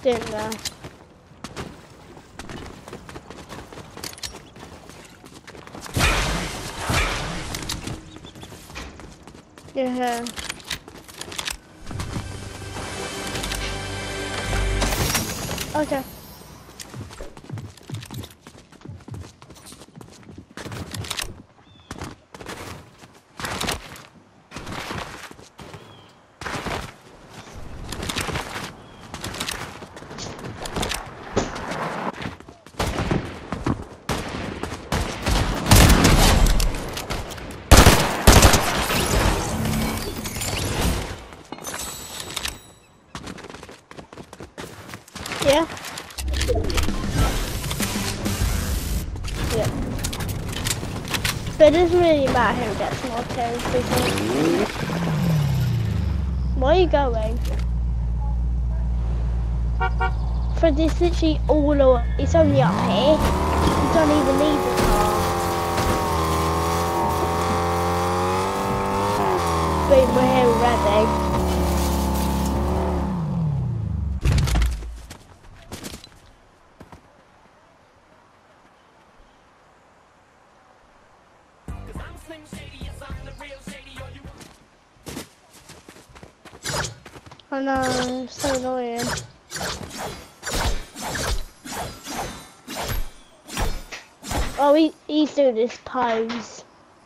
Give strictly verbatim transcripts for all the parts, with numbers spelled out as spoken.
didn't there. Yeah. Okay. Yeah. Yeah. But it doesn't really matter who gets more kills because... Where are you going? For this literally all over, it's only up here. You don't even need the car. Boom, we're here already. I know, it's so annoying. Oh, he, he's doing this pose.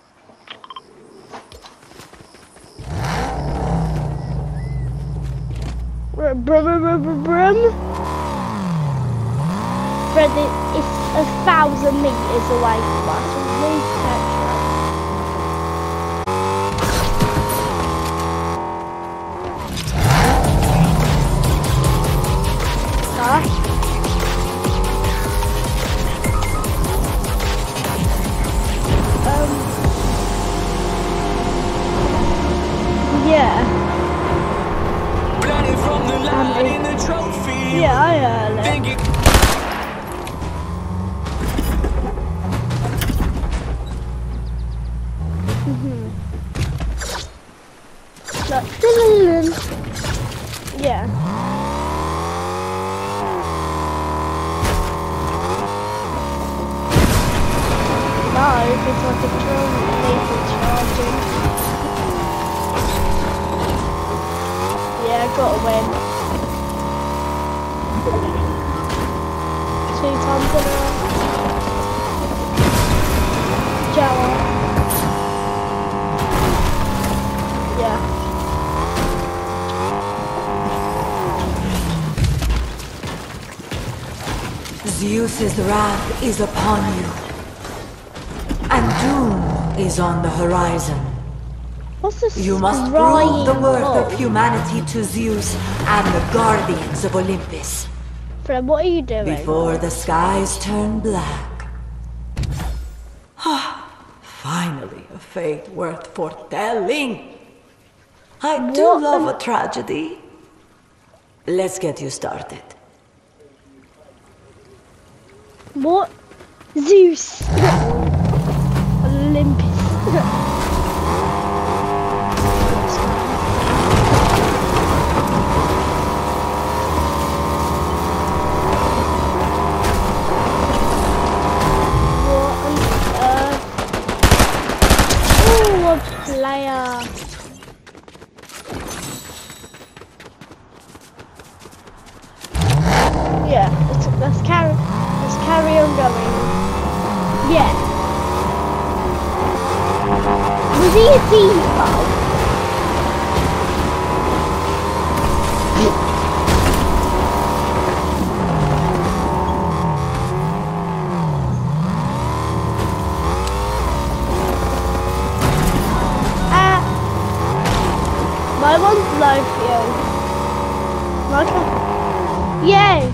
Brum, brum, brum, brum, brum. Fred, it's a thousand meters away from us. We need to catch her. Um, yeah. From the line in the trophy. Yeah, I heard it. Mm-hmm. Yeah. No, it's like a drone laser charging. Yeah, I gotta win. Two times in a row. Jawa. Yeah. Zeus's wrath is upon you, and doom is on the horizon. What's this? You must prove the worth of humanity to Zeus and the guardians of Olympus. Fred, what are you doing? Before the skies turn black. Finally, a fate worth foretelling. I do What love an- a tragedy. Let's get you started. What? Zeus. Olympus. Player. Yeah, let's, let's carry let's carry on going. Yeah. Was he a default? My one's low for you. My one. Yes.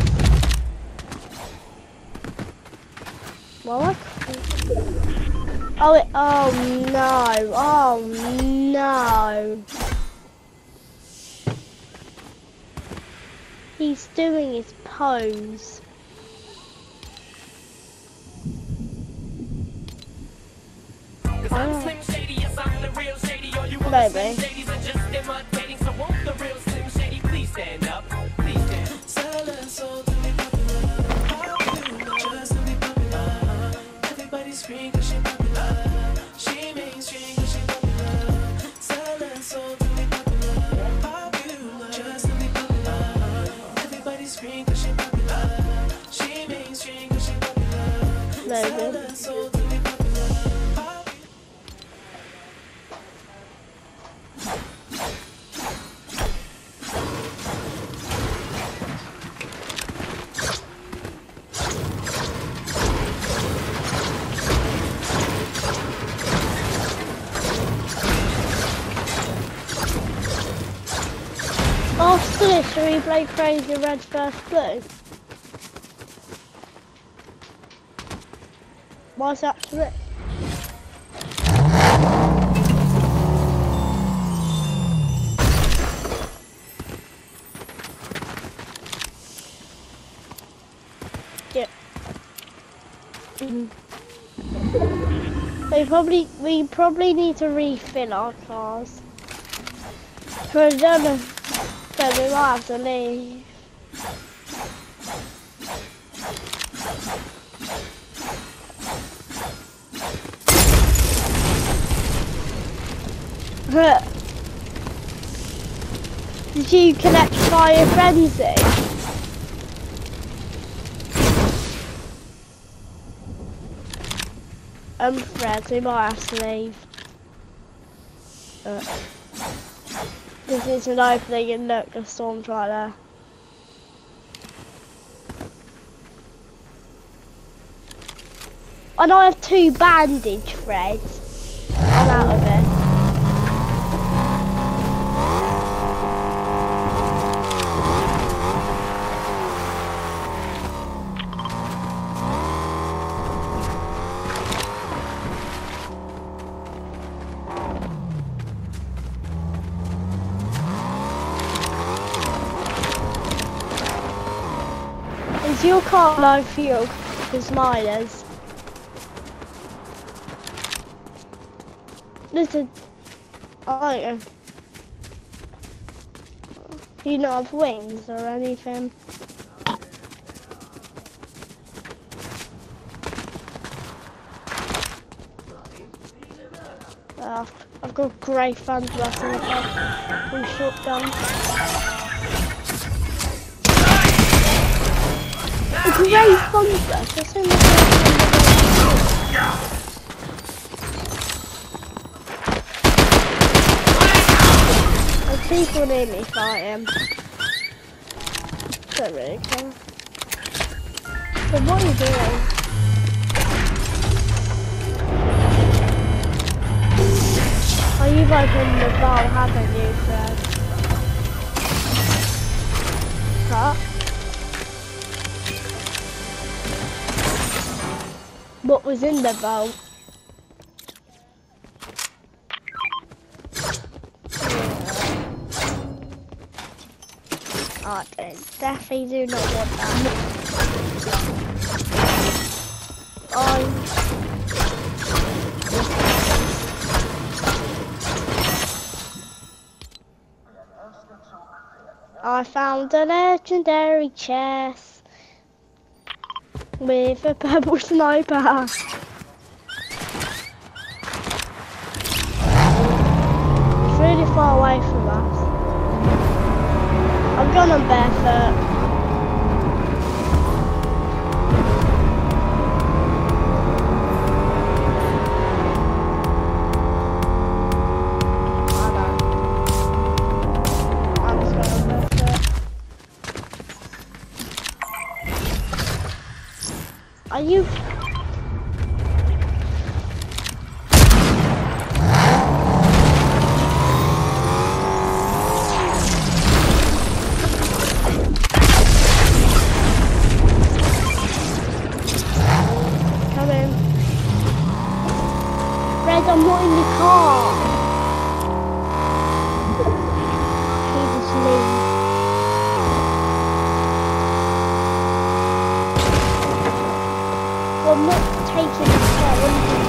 Well, what? Oh, it, oh no! Oh no! He's doing his pose. Oh. Maybe. After this, should we play Crazy Red first Blue? Why's that to it? Yep. Mm-hmm. We probably we probably need to refill our cars. Cause then, then we might have to leave. Did you connect Fire Frenzy? I'm Fred, we might have to leave. Uh, this is an opening and look, the storm's right there. And I have two bandage threads. I'm out of it. Is your car low fuel? Because mine is. Listen, I don't know. Do you not have wings or anything? Uh, I've got grey fun blast in the car. Full shotgun. A grey fun blast. That's in the car. People near me fighting. Don't really care. So what are you doing? Oh, you've opened the bar, haven't you, Fred? Huh? What was in the bowl? I don't, definitely do not want that. I... I found a legendary chest with a purple sniper. It's really far away from us. I'm going on barefoot. I know. I'm just going on barefoot. Are you? I'm not in the car. Please leave. Well, I'm not taking the car.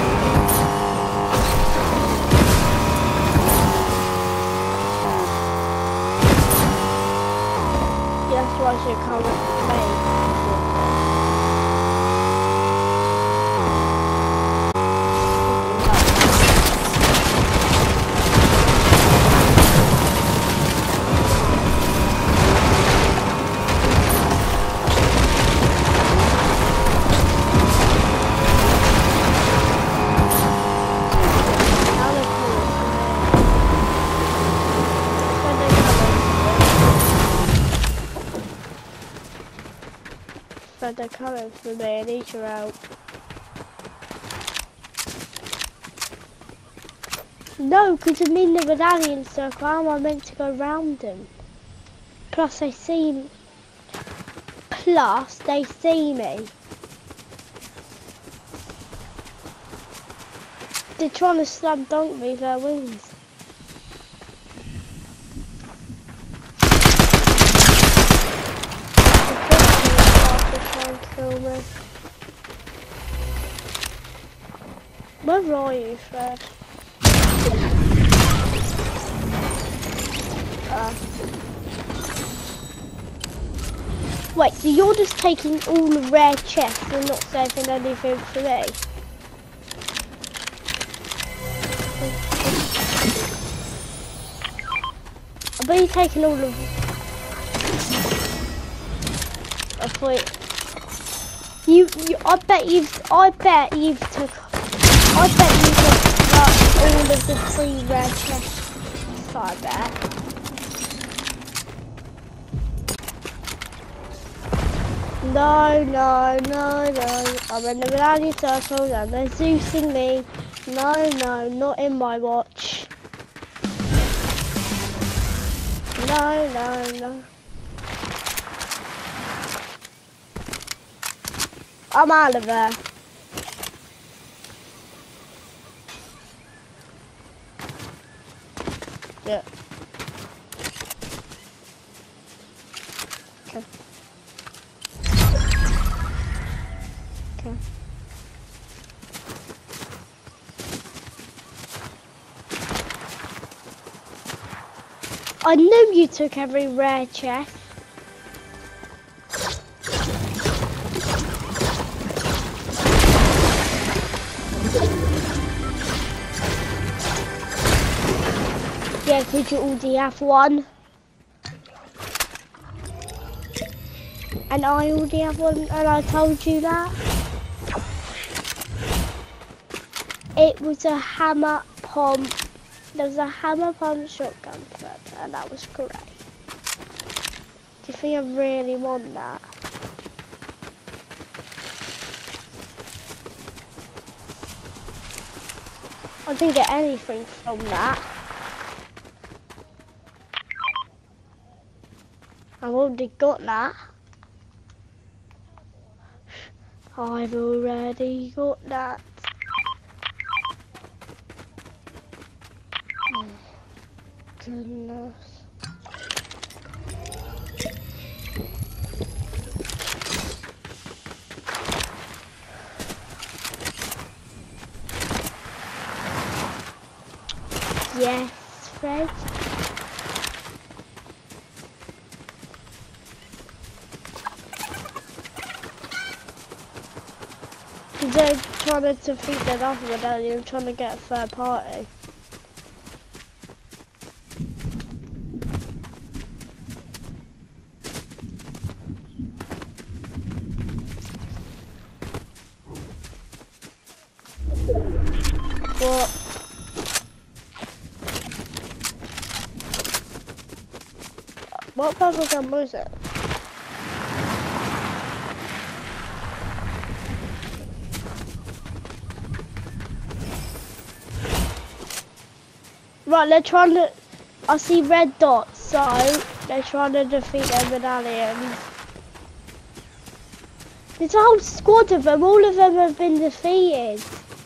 Yeah, that's why I should come with me. But they're coming for me, I need your help. No, because I'm in the medallion circle, how am I meant to go round them? Plus they see Plus they see me. They're trying to slam dunk me with their wings. They're trying to kill me. Where are you, Fred? Uh. Wait, so you're just taking all the rare chests and not saving anything for me? I bet you're taking all of... I thought... You, you, I bet you've, I bet you've took... I bet you took like, all of the free rare chests, I bet. No, no, no, no. I'm in the Milani circle and they're Zeusing me. No, no, not in my watch. No, no, no. I'm out of there. Yeah. Okay. Okay. I knew you took every rare chest. Yeah, because you already have one. And I already have one, and I told you that. It was a hammer pump. There was a hammer pump shotgun thread, and that was great. Do you think I really want that? I didn't get anything from that. I've already got that. I've already got that. Oh, goodness. Yes, Fred. They're trying to defeat their other medallion, trying to get a third party. What? What puzzle gun was it? Right, they're trying to... I see red dots, so they're trying to defeat their medallions. There's a whole squad of them, all of them have been defeated.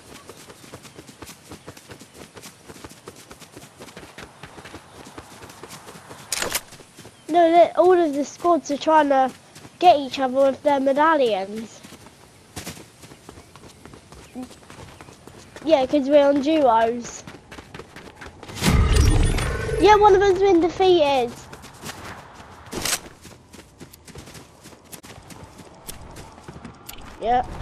No, all of the squads are trying to get each other with their medallions. Yeah, because we're on duos. Yeah, one of them's been defeated. Yep.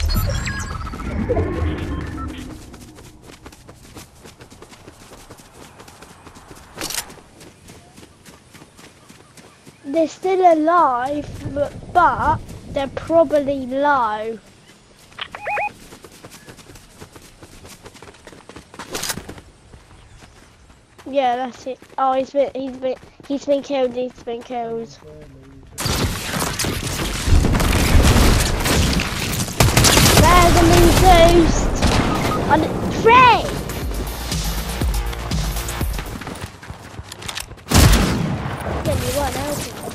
They're still alive, but, but they're probably low. Yeah, that's it. Oh, he's been, he's been, he's been killed. He's been killed. There's a new boost. And Fred. Yeah, you weren't helping.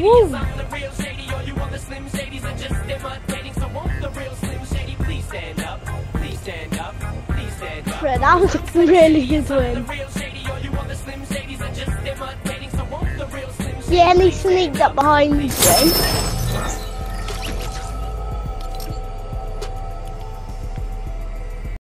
Woo! Bro, that was a really good win. Yeah, and he sneaked up behind you.